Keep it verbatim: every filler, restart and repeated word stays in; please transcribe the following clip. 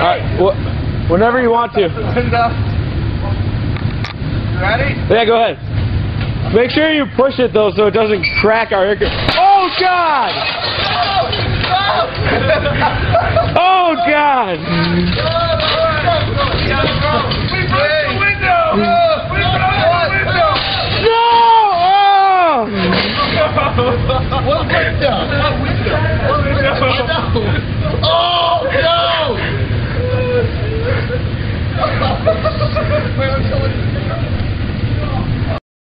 Alright, wh whenever you want to. Ready? Yeah, go ahead. Make sure you push it though so it doesn't crack our air. Oh God! Oh God!